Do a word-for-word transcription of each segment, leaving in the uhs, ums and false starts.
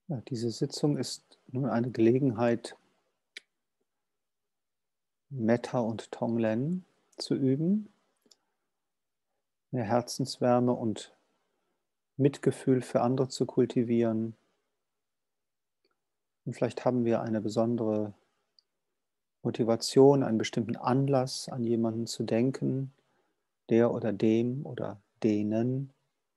Ja, diese Sitzung ist nun eine Gelegenheit, Metta und Tonglen zu üben, mehr Herzenswärme und Mitgefühl für andere zu kultivieren. Und vielleicht haben wir eine besondere Motivation, einen bestimmten Anlass, an jemanden zu denken, der oder dem oder denen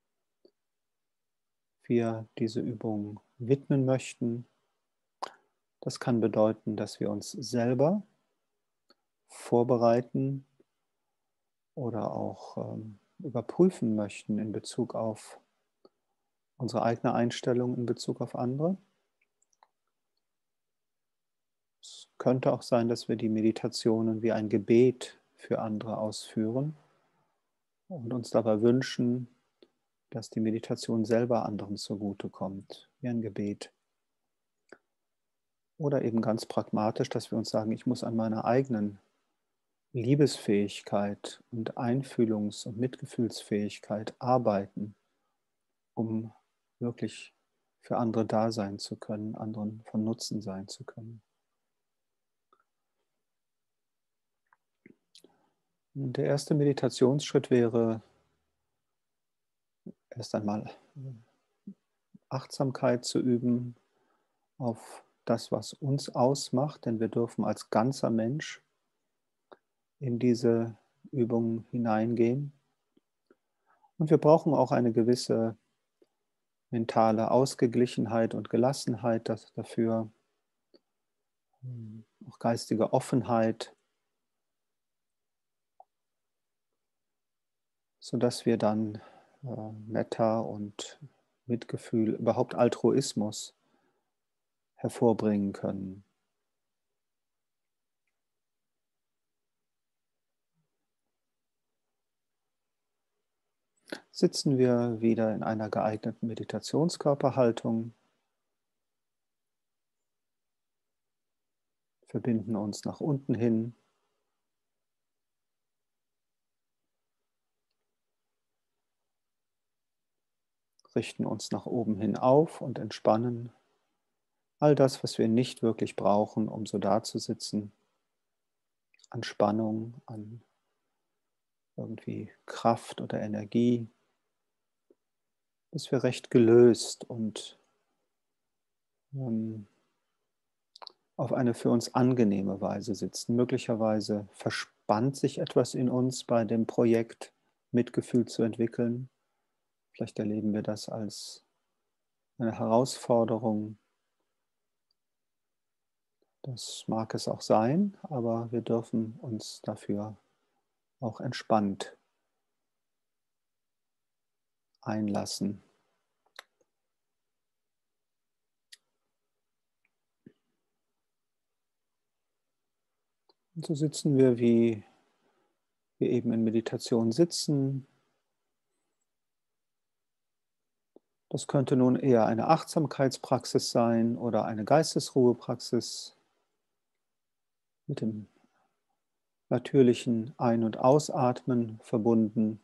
wir diese Übung widmen möchten. Das kann bedeuten, dass wir uns selber vorbereiten oder auch ähm, überprüfen möchten in Bezug auf unsere eigene Einstellung in Bezug auf andere. Es könnte auch sein, dass wir die Meditationen wie ein Gebet für andere ausführen und uns dabei wünschen, dass die Meditation selber anderen zugutekommt, wie ein Gebet. Oder eben ganz pragmatisch, dass wir uns sagen, ich muss an meiner eigenen Liebesfähigkeit und Einfühlungs- und Mitgefühlsfähigkeit arbeiten, um wirklich für andere da sein zu können, anderen von Nutzen sein zu können. Und der erste Meditationsschritt wäre erst einmal Achtsamkeit zu üben auf das, was uns ausmacht, denn wir dürfen als ganzer Mensch in diese Übung hineingehen. Und wir brauchen auch eine gewisse mentale Ausgeglichenheit und Gelassenheit dafür, auch geistige Offenheit, sodass wir dann äh, Metta und Mitgefühl, überhaupt Altruismus hervorbringen können. Sitzen wir wieder in einer geeigneten Meditationskörperhaltung, verbinden uns nach unten hin, richten uns nach oben hin auf und entspannen all das, was wir nicht wirklich brauchen, um so dazusitzen, an Spannung, an irgendwie Kraft oder Energie, bis wir recht gelöst und ähm, auf eine für uns angenehme Weise sitzen. Möglicherweise verspannt sich etwas in uns bei dem Projekt, Mitgefühl zu entwickeln. Vielleicht erleben wir das als eine Herausforderung. Das mag es auch sein, aber wir dürfen uns dafür auch entspannt einlassen. Und so sitzen wir, wie wir eben in Meditation sitzen. Das könnte nun eher eine Achtsamkeitspraxis sein oder eine Geistesruhepraxis mit dem natürlichen Ein- und Ausatmen verbunden.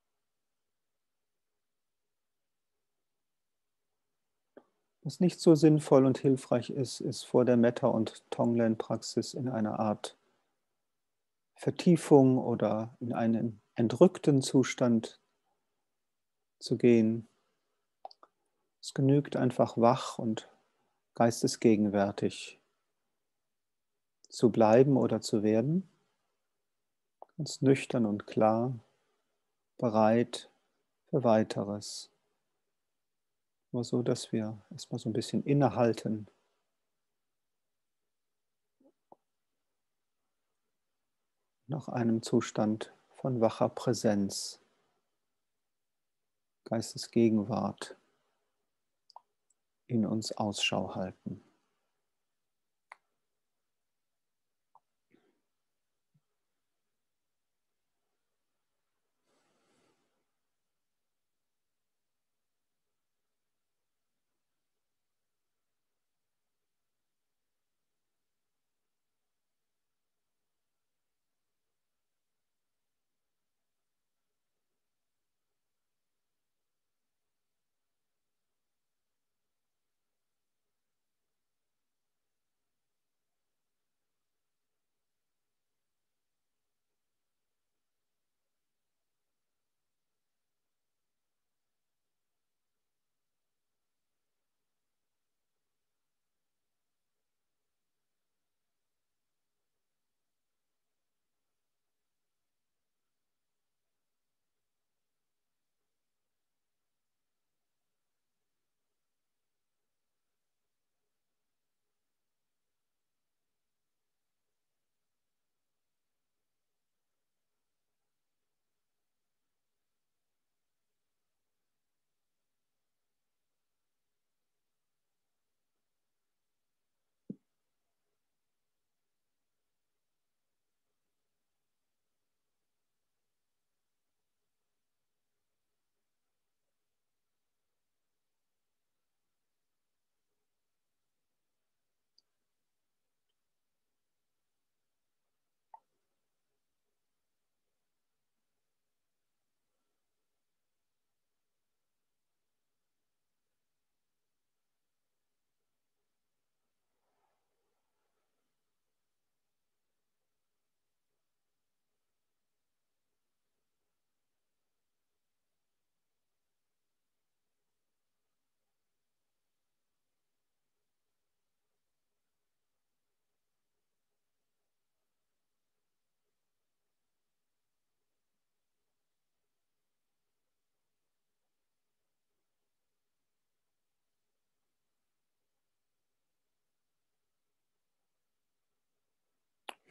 Was nicht so sinnvoll und hilfreich ist, ist vor der Metta- und Tonglen-Praxis in einer Art Vertiefung oder in einen entrückten Zustand zu gehen. Es genügt einfach wach und geistesgegenwärtig zu bleiben oder zu werden, ganz nüchtern und klar, bereit für Weiteres. Nur so, dass wir erstmal so ein bisschen innehalten, nach einem Zustand von wacher Präsenz, Geistesgegenwart in uns Ausschau halten.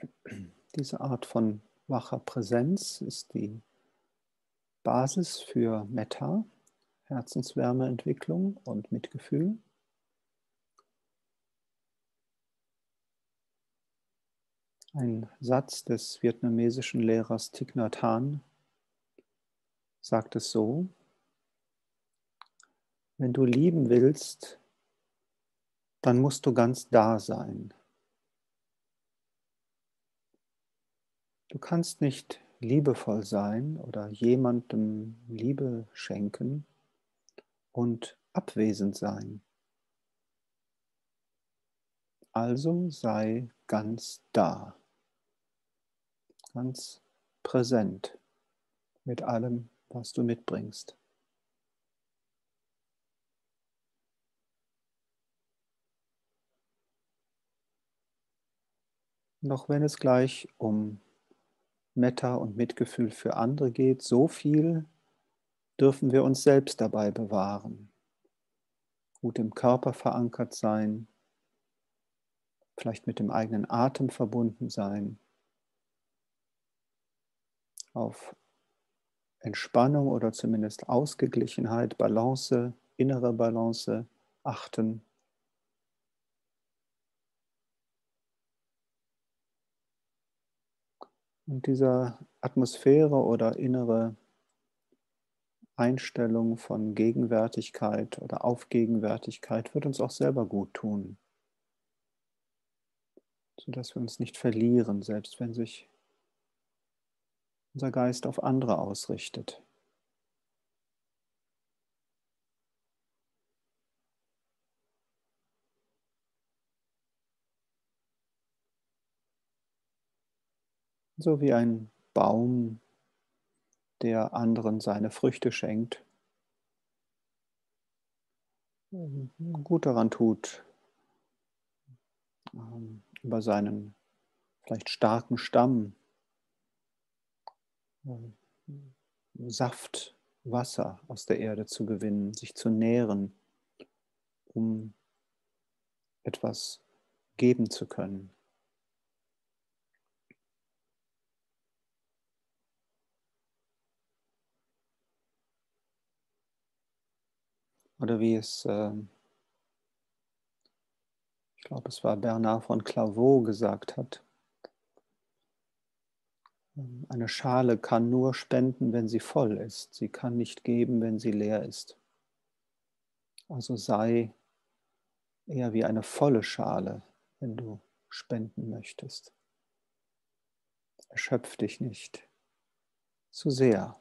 Diese Art von wacher Präsenz ist die Basis für Metta, Herzenswärmeentwicklung und Mitgefühl. Ein Satz des vietnamesischen Lehrers Thich Nhat Hanh sagt es so: Wenn du lieben willst, dann musst du ganz da sein. Du kannst nicht liebevoll sein oder jemandem Liebe schenken und abwesend sein. Also sei ganz da, ganz präsent mit allem, was du mitbringst. Noch wenn es gleich um Metta und Mitgefühl für andere geht, so viel dürfen wir uns selbst dabei bewahren. Gut im Körper verankert sein, vielleicht mit dem eigenen Atem verbunden sein, auf Entspannung oder zumindest Ausgeglichenheit, Balance, innere Balance achten. Und diese Atmosphäre oder innere Einstellung von Gegenwärtigkeit oder Aufgegenwärtigkeit wird uns auch selber gut tun, sodass wir uns nicht verlieren, selbst wenn sich unser Geist auf andere ausrichtet. So wie ein Baum, der anderen seine Früchte schenkt, gut daran tut, über seinen vielleicht starken Stamm Saft, Wasser aus der Erde zu gewinnen, sich zu nähren, um etwas geben zu können. Oder wie es, äh, ich glaube, es war Bernard von Clairvaux gesagt hat, eine Schale kann nur spenden, wenn sie voll ist. Sie kann nicht geben, wenn sie leer ist. Also sei eher wie eine volle Schale, wenn du spenden möchtest. Erschöpf dich nicht zu sehr.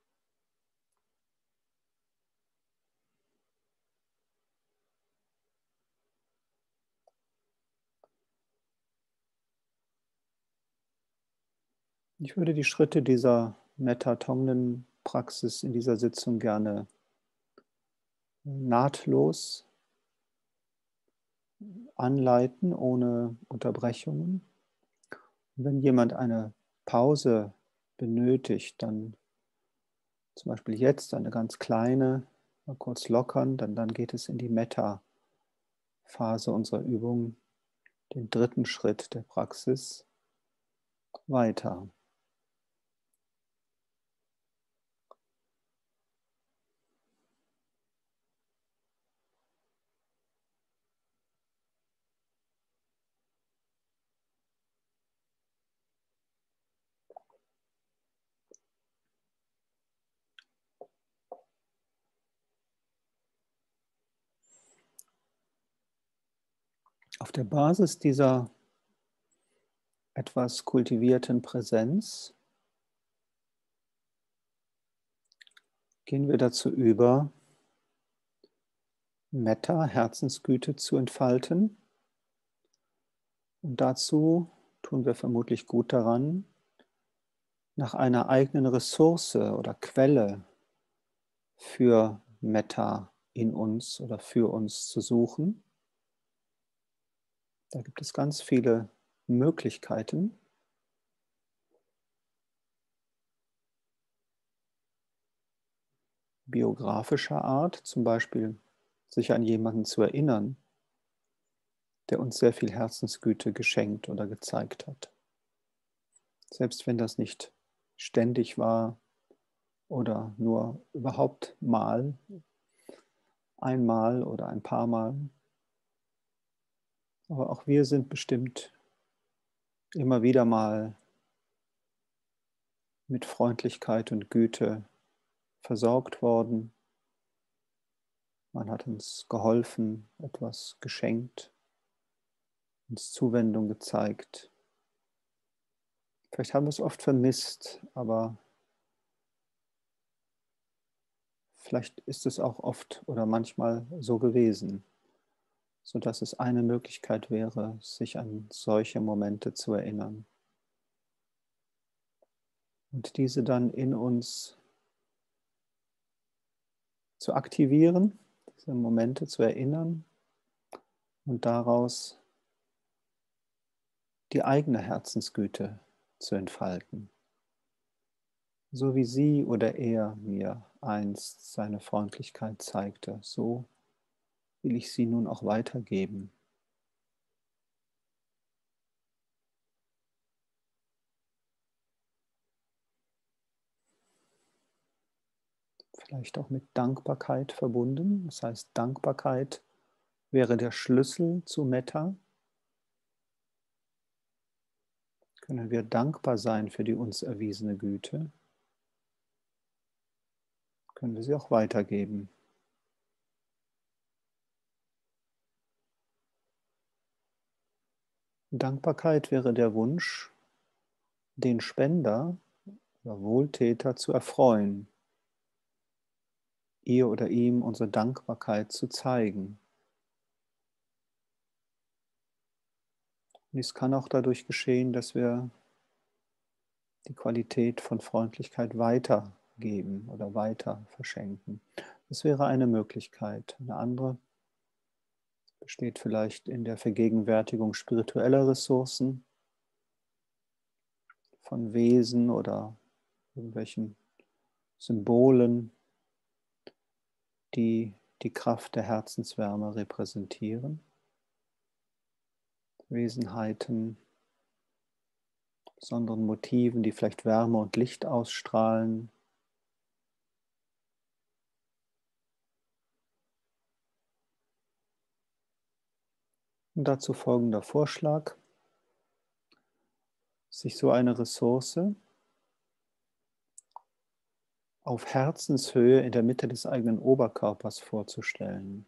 Ich würde die Schritte dieser Metta-Tonglen-Praxis in dieser Sitzung gerne nahtlos anleiten, ohne Unterbrechungen. Und wenn jemand eine Pause benötigt, dann zum Beispiel jetzt eine ganz kleine, mal kurz lockern, dann, dann geht es in die Metta-Phase unserer Übung, den dritten Schritt der Praxis, weiter. Auf der Basis dieser etwas kultivierten Präsenz gehen wir dazu über, Metta, Herzensgüte zu entfalten. Und dazu tun wir vermutlich gut daran, nach einer eigenen Ressource oder Quelle für Metta in uns oder für uns zu suchen. Da gibt es ganz viele Möglichkeiten. Biografischer Art, zum Beispiel sich an jemanden zu erinnern, der uns sehr viel Herzensgüte geschenkt oder gezeigt hat. Selbst wenn das nicht ständig war oder nur überhaupt mal, einmal oder ein paar Mal. Aber auch wir sind bestimmt immer wieder mal mit Freundlichkeit und Güte versorgt worden. Man hat uns geholfen, etwas geschenkt, uns Zuwendung gezeigt. Vielleicht haben wir es oft vermisst, aber vielleicht ist es auch oft oder manchmal so gewesen, sodass es eine Möglichkeit wäre, sich an solche Momente zu erinnern. Und diese dann in uns zu aktivieren, diese Momente zu erinnern und daraus die eigene Herzensgüte zu entfalten. So wie sie oder er mir einst seine Freundlichkeit zeigte, so will ich sie nun auch weitergeben. Vielleicht auch mit Dankbarkeit verbunden. Das heißt, Dankbarkeit wäre der Schlüssel zu Metta. Können wir dankbar sein für die uns erwiesene Güte, können wir sie auch weitergeben. Dankbarkeit wäre der Wunsch, den Spender oder Wohltäter zu erfreuen, ihr oder ihm unsere Dankbarkeit zu zeigen. Und dies kann auch dadurch geschehen, dass wir die Qualität von Freundlichkeit weitergeben oder weiter verschenken. Das wäre eine Möglichkeit. Eine andere besteht vielleicht in der Vergegenwärtigung spiritueller Ressourcen, von Wesen oder irgendwelchen Symbolen, die die Kraft der Herzenswärme repräsentieren. Wesenheiten, besonderen Motiven, die vielleicht Wärme und Licht ausstrahlen. Und dazu folgender Vorschlag, sich so eine Ressource auf Herzenshöhe in der Mitte des eigenen Oberkörpers vorzustellen.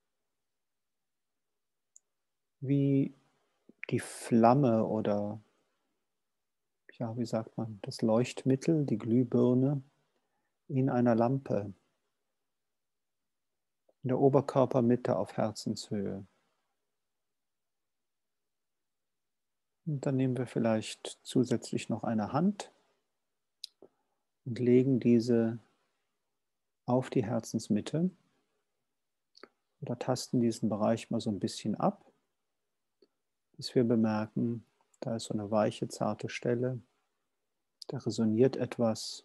Wie die Flamme oder, ja, wie sagt man, das Leuchtmittel, die Glühbirne in einer Lampe, in der Oberkörpermitte auf Herzenshöhe. Und dann nehmen wir vielleicht zusätzlich noch eine Hand und legen diese auf die Herzensmitte oder tasten diesen Bereich mal so ein bisschen ab, bis wir bemerken, da ist so eine weiche, zarte Stelle, da resoniert etwas.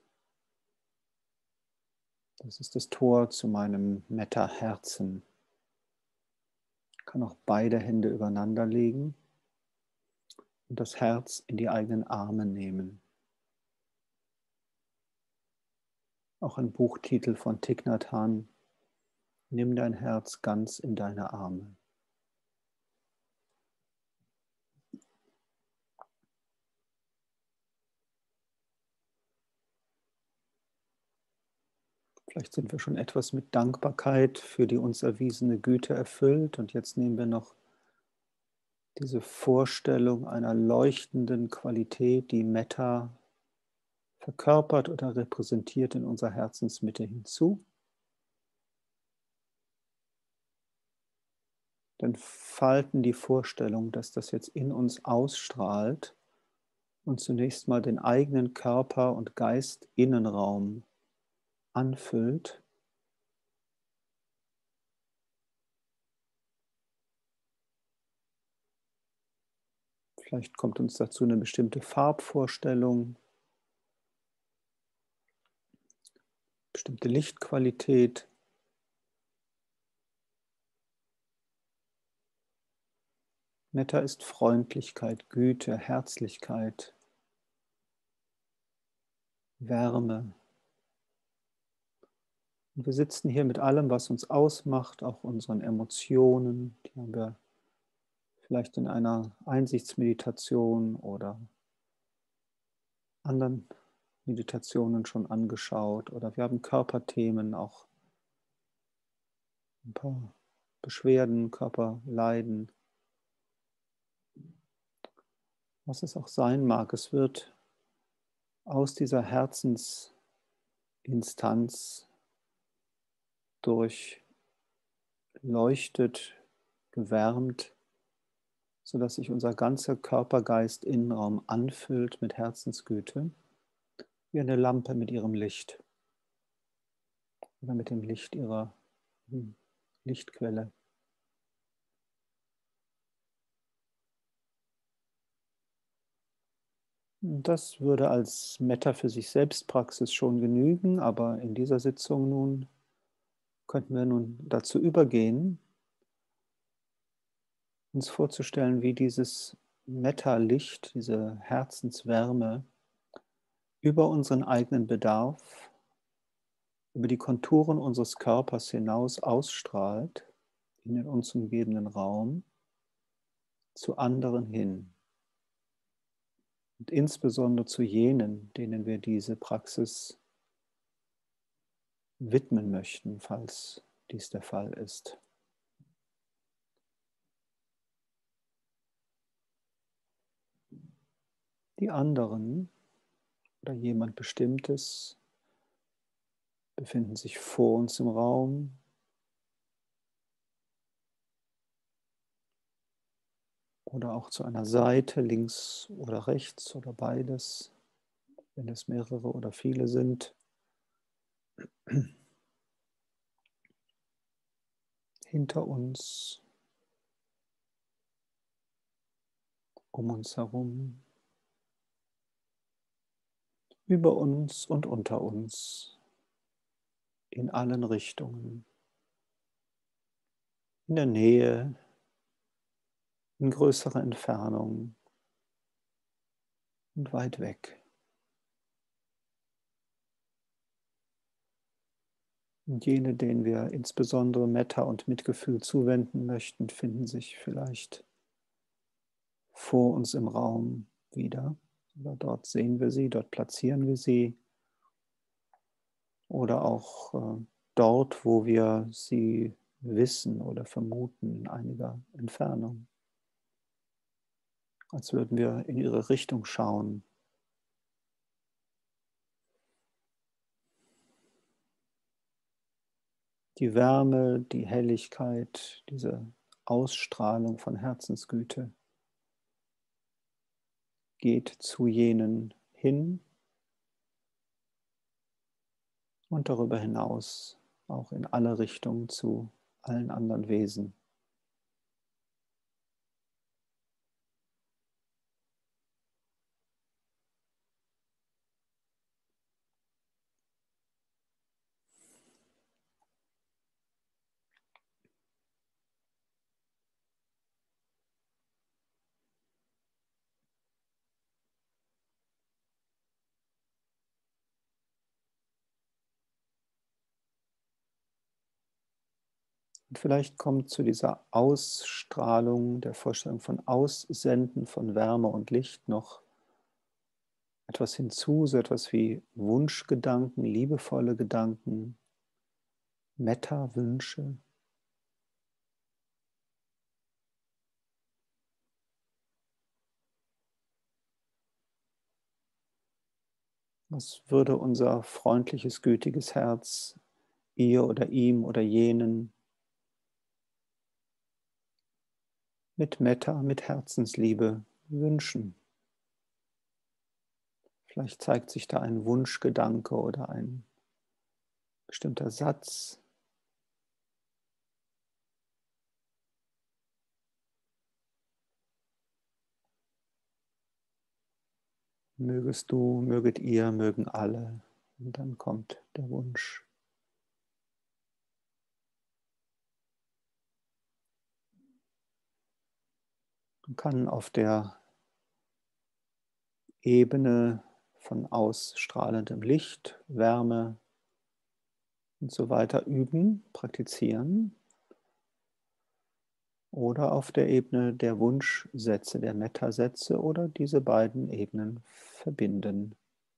Das ist das Tor zu meinem Metta-Herzen. Ich kann auch beide Hände übereinander legen und das Herz in die eigenen Arme nehmen. Auch ein Buchtitel von Thich Nhat Hanh: Nimm dein Herz ganz in deine Arme. Vielleicht sind wir schon etwas mit Dankbarkeit für die uns erwiesene Güte erfüllt und jetzt nehmen wir noch diese Vorstellung einer leuchtenden Qualität, die Metta verkörpert oder repräsentiert, in unserer Herzensmitte hinzu. Dann falten die Vorstellung, dass das jetzt in uns ausstrahlt und zunächst mal den eigenen Körper und Geist-Innenraum anfüllt. Vielleicht kommt uns dazu eine bestimmte Farbvorstellung, bestimmte Lichtqualität. Metta ist Freundlichkeit, Güte, Herzlichkeit. Wärme. Und wir sitzen hier mit allem, was uns ausmacht, auch unseren Emotionen. Die haben wir vielleicht in einer Einsichtsmeditation oder anderen Meditationen schon angeschaut. Oder wir haben Körperthemen, auch ein paar Beschwerden, Körperleiden. Was es auch sein mag, es wird aus dieser Herzensinstanz durchleuchtet, gewärmt, sodass sich unser ganzer Körper, Geist, Innenraum anfüllt mit Herzensgüte, wie eine Lampe mit ihrem Licht oder mit dem Licht ihrer hm, Lichtquelle. Das würde als Metta für sich selbst Praxis schon genügen, aber in dieser Sitzung nun könnten wir nun dazu übergehen, uns vorzustellen, wie dieses Metta-Licht, diese Herzenswärme über unseren eigenen Bedarf, über die Konturen unseres Körpers hinaus ausstrahlt in den uns umgebenden Raum zu anderen hin. Und insbesondere zu jenen, denen wir diese Praxis widmen möchten, falls dies der Fall ist. Die anderen oder jemand Bestimmtes befinden sich vor uns im Raum oder auch zu einer Seite, links oder rechts oder beides, wenn es mehrere oder viele sind. Hinter uns, um uns herum, über uns und unter uns, in allen Richtungen, in der Nähe, in größerer Entfernung und weit weg. Und jene, denen wir insbesondere Metta und Mitgefühl zuwenden möchten, finden sich vielleicht vor uns im Raum wieder. Oder dort sehen wir sie, dort platzieren wir sie. Oder auch äh, dort, wo wir sie wissen oder vermuten, in einiger Entfernung. Als würden wir in ihre Richtung schauen. Die Wärme, die Helligkeit, diese Ausstrahlung von Herzensgüte geht zu jenen hin und darüber hinaus auch in alle Richtungen zu allen anderen Wesen. Und vielleicht kommt zu dieser Ausstrahlung, der Vorstellung von Aussenden von Wärme und Licht noch etwas hinzu, so etwas wie Wunschgedanken, liebevolle Gedanken, Metta-Wünsche. Was würde unser freundliches, gütiges Herz ihr oder ihm oder jenen mit Metta, mit Herzensliebe wünschen? Vielleicht zeigt sich da ein Wunschgedanke oder ein bestimmter Satz. Mögest du, möget ihr, mögen alle. Und dann kommt der Wunsch. Man kann auf der Ebene von ausstrahlendem Licht, Wärme und so weiter üben, praktizieren. Oder auf der Ebene der Wunschsätze, der Metta-Sätze oder diese beiden Ebenen verbinden.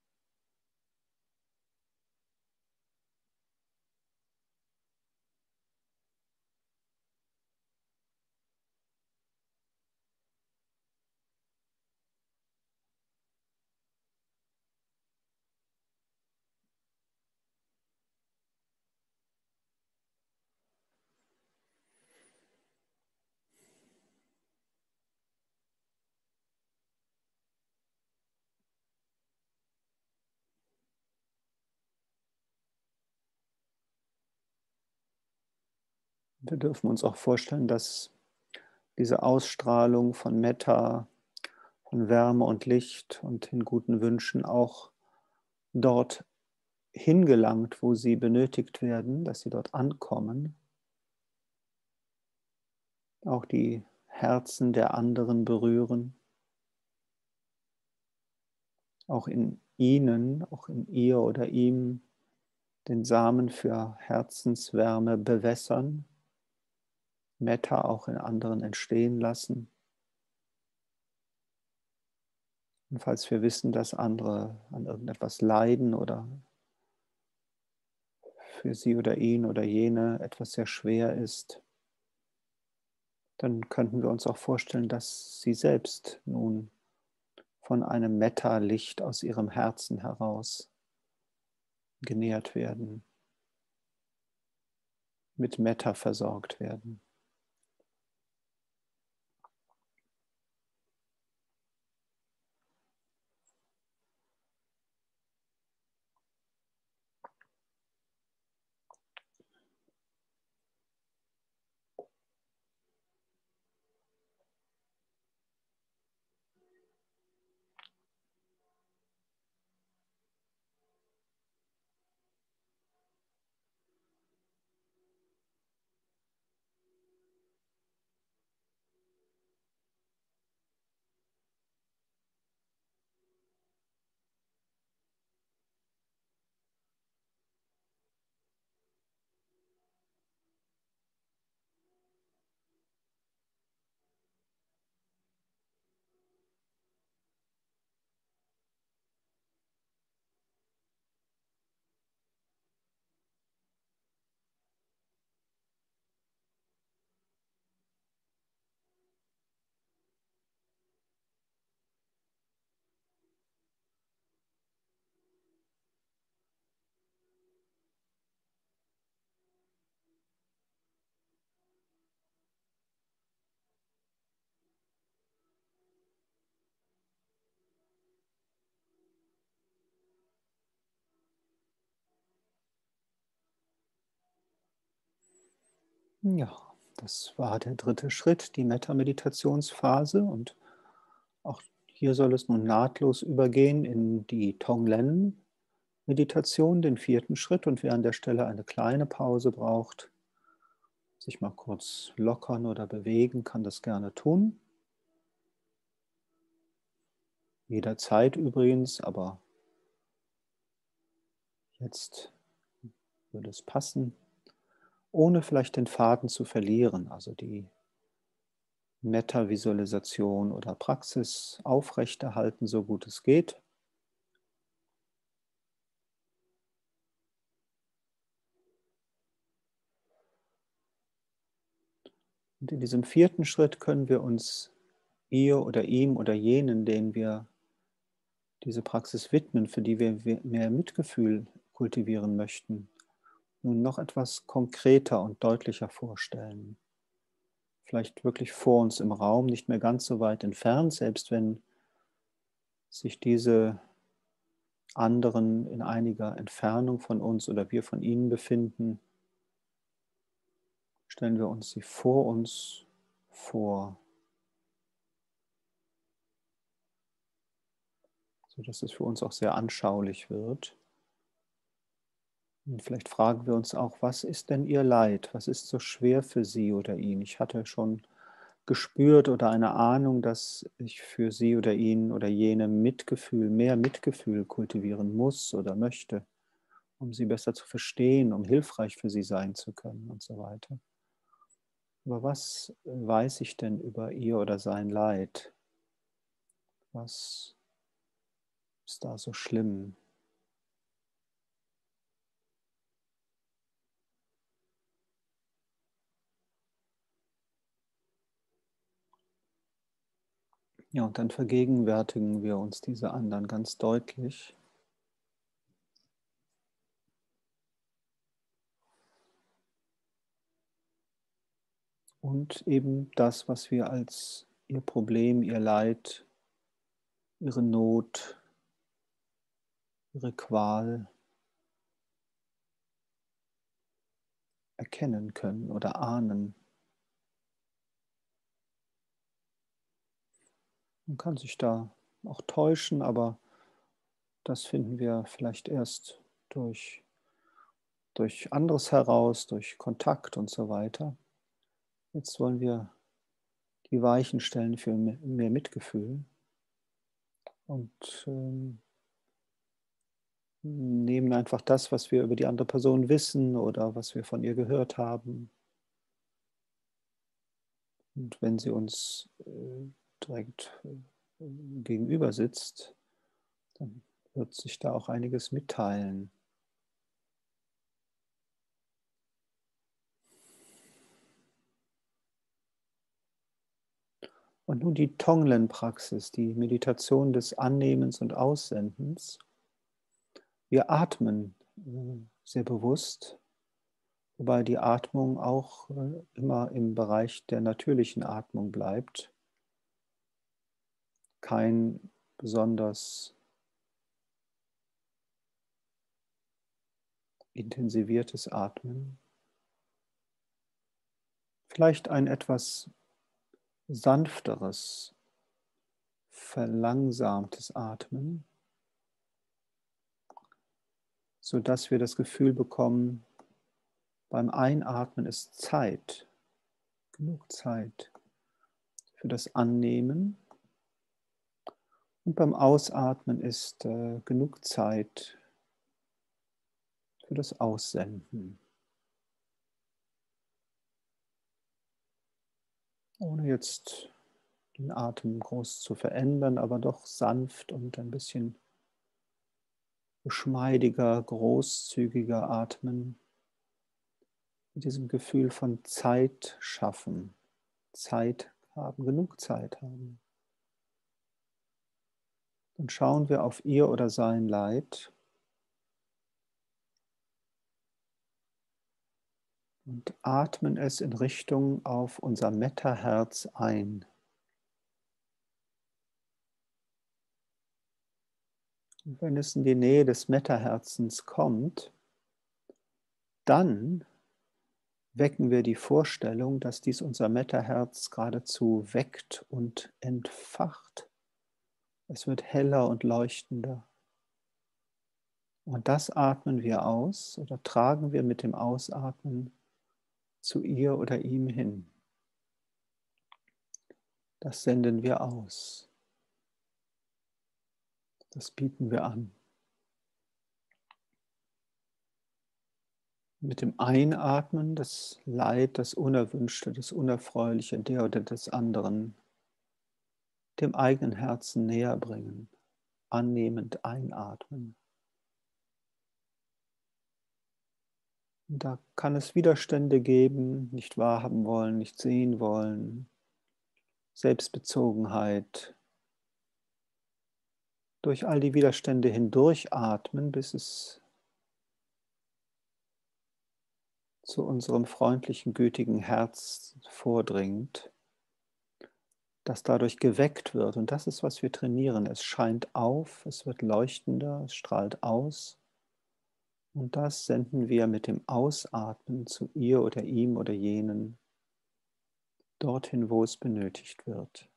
Wir dürfen uns auch vorstellen, dass diese Ausstrahlung von Metta, von Wärme und Licht und den guten Wünschen auch dort hingelangt, wo sie benötigt werden, dass sie dort ankommen, auch die Herzen der anderen berühren, auch in ihnen, auch in ihr oder ihm den Samen für Herzenswärme bewässern, Metta auch in anderen entstehen lassen. Und falls wir wissen, dass andere an irgendetwas leiden oder für sie oder ihn oder jene etwas sehr schwer ist, dann könnten wir uns auch vorstellen, dass sie selbst nun von einem Metta-Licht aus ihrem Herzen heraus genährt werden, mit Metta versorgt werden. Ja, das war der dritte Schritt, die Metta-Meditationsphase. Und auch hier soll es nun nahtlos übergehen in die Tonglen-Meditation, den vierten Schritt. Und wer an der Stelle eine kleine Pause braucht, sich mal kurz lockern oder bewegen, kann das gerne tun. Jederzeit übrigens, aber jetzt würde es passen, ohne vielleicht den Faden zu verlieren, also die Metta-Visualisation oder Praxis aufrechterhalten, so gut es geht. Und in diesem vierten Schritt können wir uns ihr oder ihm oder jenen, denen wir diese Praxis widmen, für die wir mehr Mitgefühl kultivieren möchten, nun noch etwas konkreter und deutlicher vorstellen. Vielleicht wirklich vor uns im Raum, nicht mehr ganz so weit entfernt, selbst wenn sich diese anderen in einiger Entfernung von uns oder wir von ihnen befinden, stellen wir uns sie vor uns vor, sodass es für uns auch sehr anschaulich wird. Und vielleicht fragen wir uns auch, was ist denn ihr Leid? Was ist so schwer für sie oder ihn? Ich hatte schon gespürt oder eine Ahnung, dass ich für sie oder ihn oder jene Mitgefühl, mehr Mitgefühl kultivieren muss oder möchte, um sie besser zu verstehen, um hilfreich für sie sein zu können und so weiter. Aber was weiß ich denn über ihr oder sein Leid? Was ist da so schlimm? Ja, und dann vergegenwärtigen wir uns diese anderen ganz deutlich. Und eben das, was wir als ihr Problem, ihr Leid, ihre Not, ihre Qual erkennen können oder ahnen. Man kann sich da auch täuschen, aber das finden wir vielleicht erst durch, durch anderes heraus, durch Kontakt und so weiter. Jetzt wollen wir die Weichen stellen für mehr Mitgefühl und ähm, nehmen einfach das, was wir über die andere Person wissen oder was wir von ihr gehört haben. Und wenn sie uns äh, direkt äh, gegenüber sitzt, dann wird sich da auch einiges mitteilen. Und nun die Tonglen-Praxis, die Meditation des Annehmens und Aussendens. Wir atmen äh, sehr bewusst, wobei die Atmung auch äh, immer im Bereich der natürlichen Atmung bleibt. Kein besonders intensiviertes Atmen. Vielleicht ein etwas sanfteres, verlangsamtes Atmen, sodass wir das Gefühl bekommen, beim Einatmen ist Zeit, genug Zeit für das Annehmen und beim Ausatmen ist äh, genug Zeit für das Aussenden. Ohne jetzt den Atem groß zu verändern, aber doch sanft und ein bisschen geschmeidiger, großzügiger atmen. Mit diesem Gefühl von Zeit schaffen, Zeit haben, genug Zeit haben. Dann schauen wir auf ihr oder sein Leid und atmen es in Richtung auf unser Metta-Herz ein. Und wenn es in die Nähe des Metta-Herzens kommt, dann wecken wir die Vorstellung, dass dies unser Metta-Herz geradezu weckt und entfacht. Es wird heller und leuchtender. Und das atmen wir aus oder tragen wir mit dem Ausatmen zu ihr oder ihm hin. Das senden wir aus. Das bieten wir an. Mit dem Einatmen das Leid, das Unerwünschte, das Unerfreuliche der oder des anderen dem eigenen Herzen näher bringen. Annehmend einatmen. Und da kann es Widerstände geben, nicht wahrhaben wollen, nicht sehen wollen, Selbstbezogenheit. Durch all die Widerstände hindurchatmen, bis es zu unserem freundlichen, gütigen Herz vordringt, das dadurch geweckt wird. Und das ist, was wir trainieren. Es scheint auf, es wird leuchtender, es strahlt aus. Und das senden wir mit dem Ausatmen zu ihr oder ihm oder jenen dorthin, wo es benötigt wird.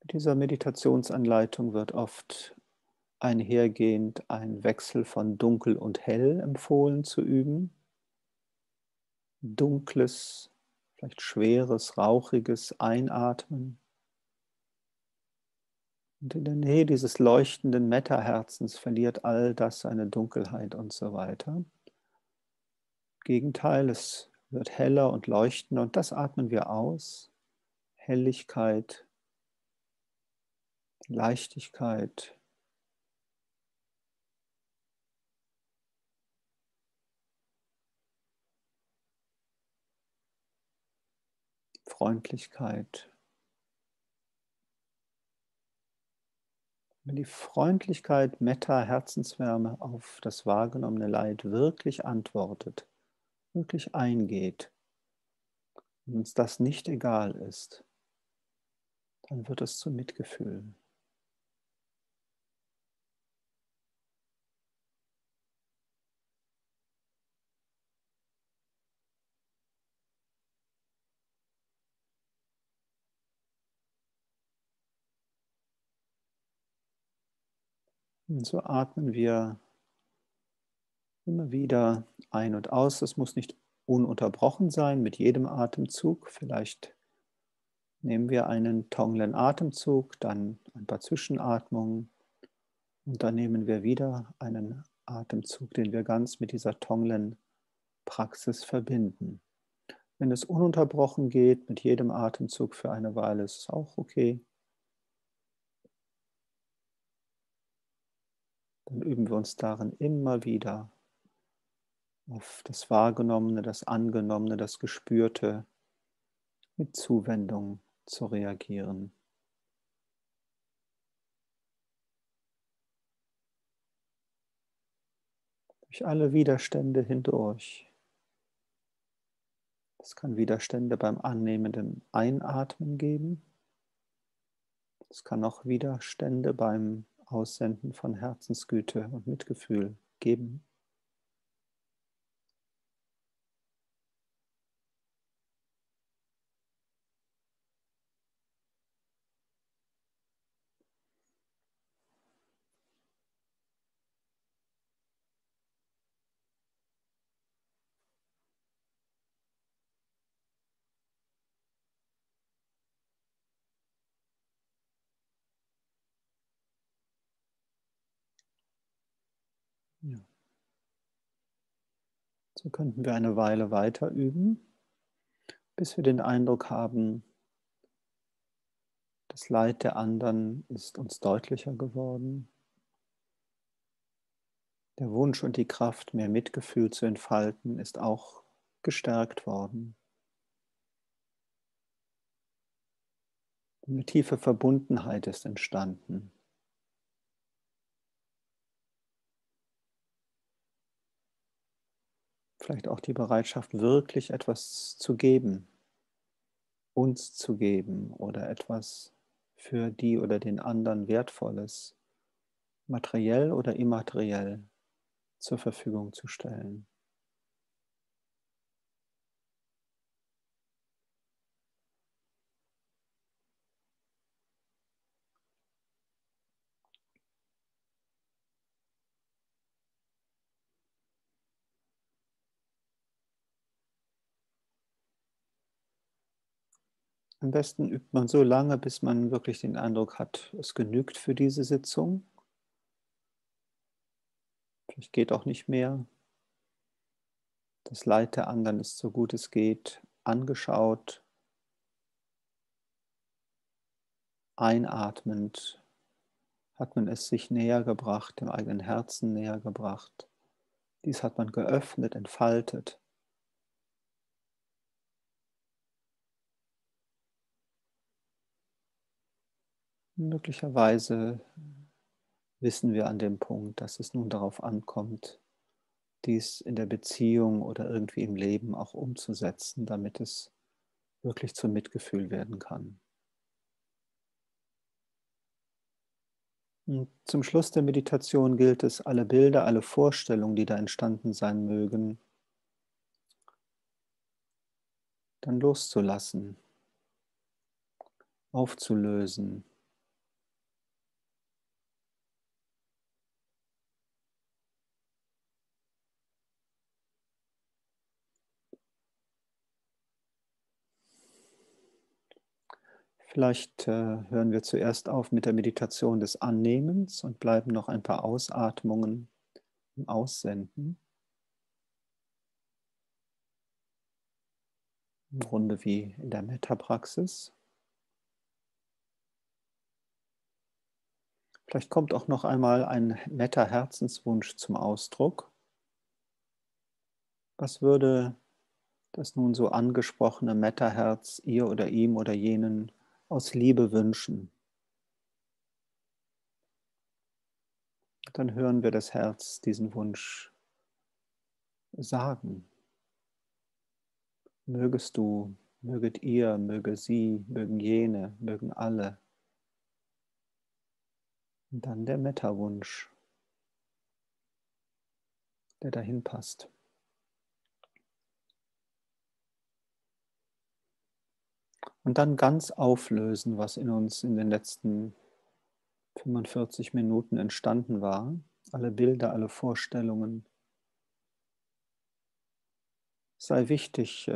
Mit dieser Meditationsanleitung wird oft einhergehend ein Wechsel von dunkel und hell empfohlen zu üben. Dunkles, vielleicht schweres, rauchiges Einatmen. Und in der Nähe dieses leuchtenden Metta-Herzens verliert all das seine Dunkelheit und so weiter. Im Gegenteil, es wird heller und leuchtender und das atmen wir aus. Helligkeit, Leichtigkeit, Freundlichkeit. Wenn die Freundlichkeit, Metta, Herzenswärme auf das wahrgenommene Leid wirklich antwortet, wirklich eingeht und uns das nicht egal ist, dann wird es zum Mitgefühl. Und so atmen wir immer wieder ein und aus. Es muss nicht ununterbrochen sein mit jedem Atemzug. Vielleicht nehmen wir einen Tonglen-Atemzug, dann ein paar Zwischenatmungen und dann nehmen wir wieder einen Atemzug, den wir ganz mit dieser Tonglen-Praxis verbinden. Wenn es ununterbrochen geht, mit jedem Atemzug für eine Weile, ist es auch okay. Dann üben wir uns darin immer wieder auf das Wahrgenommene, das Angenommene, das Gespürte mit Zuwendung zu reagieren. Durch alle Widerstände hindurch. Es kann Widerstände beim annehmenden Einatmen geben. Es kann auch Widerstände beim Aussenden von Herzensgüte und Mitgefühl geben. Ja. So könnten wir eine Weile weiter üben, bis wir den Eindruck haben, das Leid der anderen ist uns deutlicher geworden. Der Wunsch und die Kraft, mehr Mitgefühl zu entfalten, ist auch gestärkt worden. Eine tiefe Verbundenheit ist entstanden. Vielleicht auch die Bereitschaft, wirklich etwas zu geben, uns zu geben oder etwas für die oder den anderen Wertvolles, materiell oder immateriell, zur Verfügung zu stellen. Am besten übt man so lange, bis man wirklich den Eindruck hat, es genügt für diese Sitzung. Vielleicht geht auch nicht mehr. Das Leid der anderen ist, so gut es geht, angeschaut, einatmend hat man es sich näher gebracht, dem eigenen Herzen näher gebracht. Dies hat man geöffnet, entfaltet. Möglicherweise wissen wir an dem Punkt, dass es nun darauf ankommt, dies in der Beziehung oder irgendwie im Leben auch umzusetzen, damit es wirklich zum Mitgefühl werden kann. Und zum Schluss der Meditation gilt es, alle Bilder, alle Vorstellungen, die da entstanden sein mögen, dann loszulassen, aufzulösen, Vielleicht äh, hören wir zuerst auf mit der Meditation des Annehmens und bleiben noch ein paar Ausatmungen im Aussenden. Im Grunde wie in der Metta-Praxis. Vielleicht kommt auch noch einmal ein netter Herzenswunsch zum Ausdruck. Was würde das nun so angesprochene Metta-Herz ihr oder ihm oder jenen aus Liebe wünschen? Dann hören wir das Herz diesen Wunsch sagen. Mögest du, möget ihr, möge sie, mögen jene, mögen alle. Und dann der Metta-Wunsch, der dahin passt. Und dann ganz auflösen, was in uns in den letzten fünfundvierzig Minuten entstanden war. Alle Bilder, alle Vorstellungen. Es sei wichtig,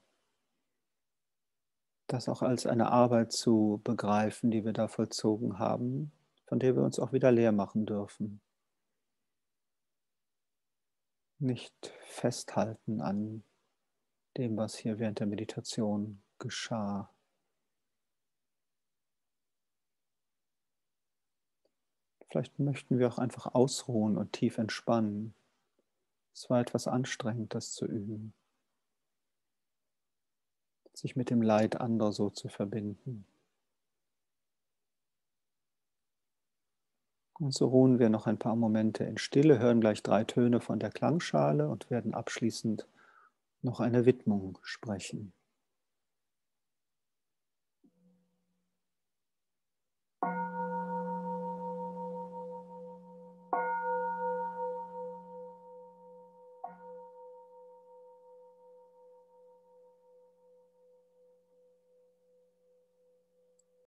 das auch als eine Arbeit zu begreifen, die wir da vollzogen haben, von der wir uns auch wieder leer machen dürfen. Nicht festhalten an dem, was hier während der Meditation geschah. Vielleicht möchten wir auch einfach ausruhen und tief entspannen. Es war etwas anstrengend, das zu üben, sich mit dem Leid anderer so zu verbinden. Und so ruhen wir noch ein paar Momente in Stille, hören gleich drei Töne von der Klangschale und werden abschließend noch eine Widmung sprechen.